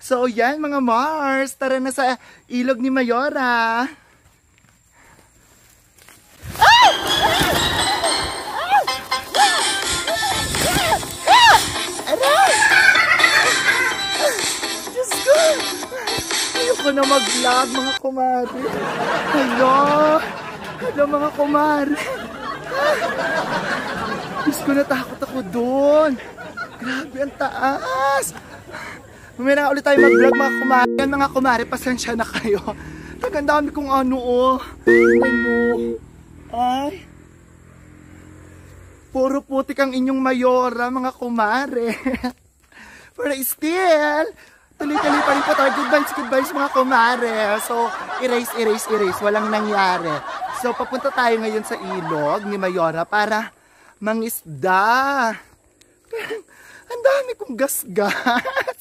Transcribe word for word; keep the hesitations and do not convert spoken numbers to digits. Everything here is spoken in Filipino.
So yan mga Mars, tara na sa ilog ni Mayora. Ah! Aray! Diyos ko! Ayoko na mag-vlog mga kumare. Hello! Hello mga kumare. Diyos ko, natakot ako doon. Grabe ang taas. Mamaya na ulit tayo mag-vlog mga kumare. Yan mga kumare, pasensya na kayo. Tagang dami kong ano oh. Ano? Ay. Puro putik ang inyong Mayora mga kumare. Pero still, tuloy-tuloy pa rin po tayo. Good vibes, good vibes mga kumare. So, erase, erase, erase. Walang nangyari. So, papunta tayo ngayon sa ilog ni Mayora para mangisda. Ang dami kong gasgas.